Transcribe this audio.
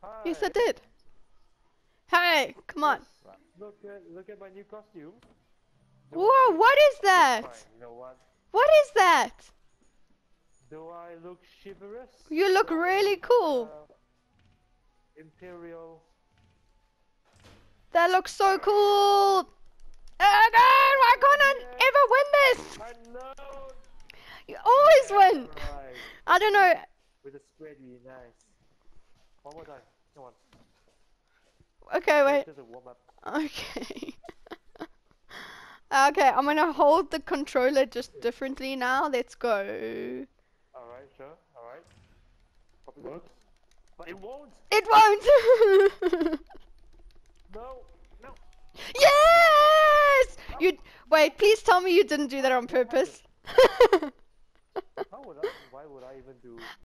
Yes, I did. Hey, come on. Yes. Look at my new costume. Whoa, what is that? Fine, you know what? What is that? Do I look chivalrous? You look Do I really look, cool. Imperial. That looks so cool. Oh god, why can't I ever win this? I know. You always win. Right. I don't know. With a spready, nice. One more time. Come on. Okay, wait. Just a warm up. Okay. Okay, I'm gonna hold the controller just differently now. Let's go. Alright, sure. Alright. Probably works. But it won't! It won't! No! No! Yes! You wait, please tell me you didn't do that on purpose. How would I? Why would I even do